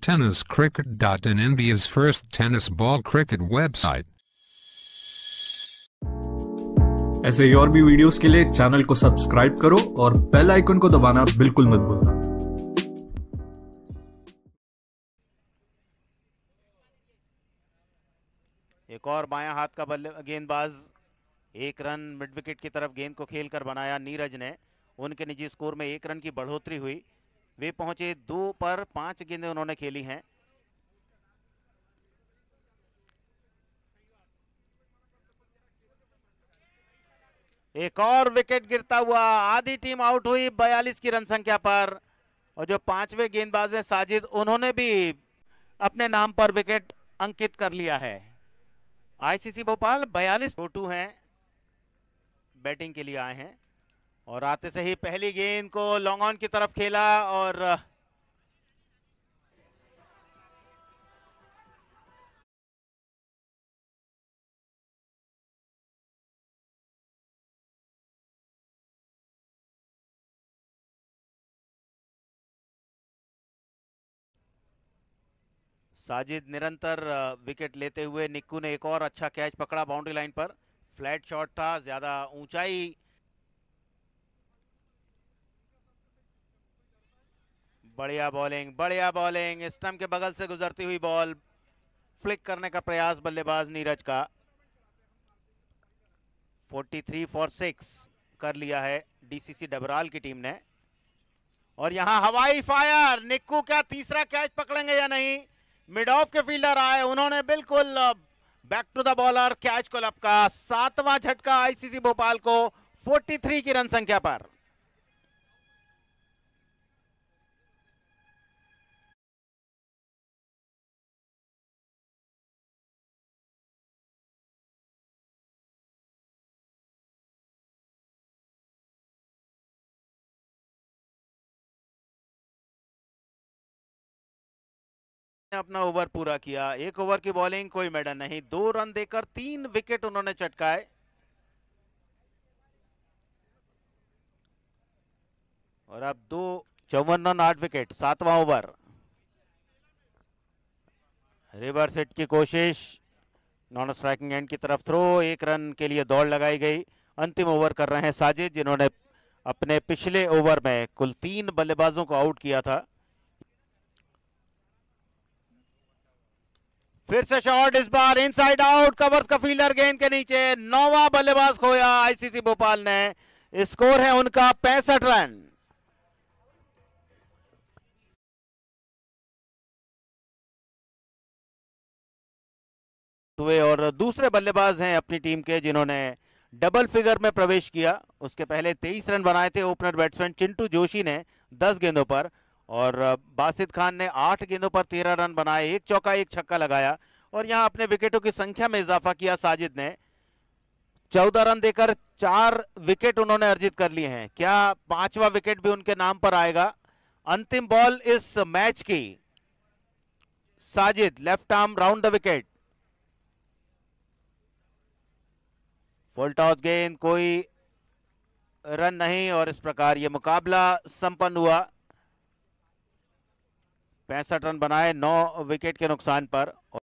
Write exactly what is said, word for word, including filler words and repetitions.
tennis cricket dot in, India's first tennis ball cricket website. ऐसे ही और भी videos के लिए चैनल को सब्सक्राइब करो और बेल आइकन को दबाना बिल्कुल मत भूलना। एक और बायां हाथ का बल्ले गेंदबाज, एक रन मिड विकेट की तरफ गेंद को खेलकर बनाया नीरज ने। उनके निजी स्कोर में एक रन की बढ़ोतरी हुई। वे पहुंचे दो पर, पांच गेंदें उन्होंने खेली हैं। एक और विकेट गिरता हुआ, आधी टीम आउट हुई बयालीस की रन संख्या पर। और जो पांचवें गेंदबाज हैं साजिद, उन्होंने भी अपने नाम पर विकेट अंकित कर लिया है। आईसीसी भोपाल बयालीस टू हैं, बैटिंग के लिए आए हैं और आते से ही पहली गेंद को लॉन्ग ऑन की तरफ खेला और साजिद निरंतर विकेट लेते हुए। निक्कू ने एक और अच्छा कैच पकड़ा बाउंड्री लाइन पर, फ्लैट शॉट था, ज्यादा ऊंचाई। बढ़िया बॉलिंग, बढ़िया बॉलिंग, स्टंप के बगल से गुजरती हुई बॉल, फ्लिक करने का प्रयास बल्लेबाज नीरज का। तैंतालीस फॉर सिक्स कर लिया है डीसीसी डबराल की टीम ने। और यहां हवाई फायर, निक्कू क्या तीसरा कैच पकड़ेंगे या नहीं? मिड ऑफ के फील्डर आए, उन्होंने बिल्कुल back to the bowler catch को लपका। सातवां झटका आईसीसी भोपाल को तैंतालीस की रन संख्या पर। अपना ओवर पूरा किया, एक ओवर की बॉलिंग, कोई मेडन नहीं। दो रन देकर तीन विकेट उन्होंने चटकाए। और अब दो चौवन रन आठ विकेट, सातवां ओवर। रिवर्स हिट की कोशिश, नॉन स्ट्राइकिंग एंड की तरफ थ्रो, एक रन के लिए दौड़ लगाई गई। अंतिम ओवर कर रहे हैं साजिद, जिन्होंने अपने पिछले ओवर में कुल तीन बल्लेबाजों को आउट किया था। फिर से शॉट, इस बार इनसाइड आउट, कवर्स का फील्डर गेंद के नीचे। नौवां बल्लेबाज खोया आईसीसी भोपाल ने। स्कोर है उनका पैंसठ रन। और दूसरे बल्लेबाज हैं अपनी टीम के जिन्होंने डबल फिगर में प्रवेश किया। उसके पहले तेईस रन बनाए थे ओपनर बैट्समैन चिंटू जोशी ने दस गेंदों पर, और बासित खान ने आठ गेंदों पर तेरह रन बनाए, एक चौका एक छक्का लगाया। और यहां अपने विकेटों की संख्या में इजाफा किया साजिद ने। चौदह रन देकर चार विकेट उन्होंने अर्जित कर लिए हैं। क्या पांचवा विकेट भी उनके नाम पर आएगा? अंतिम बॉल इस मैच की, Sajid left arm round the wicket, full toss गेंद, कोई रन नहीं। और इस प्रकार यह मुकाबला संपन्न हुआ। पैंसठ रन बनाए नौ विकेट के नुकसान पर।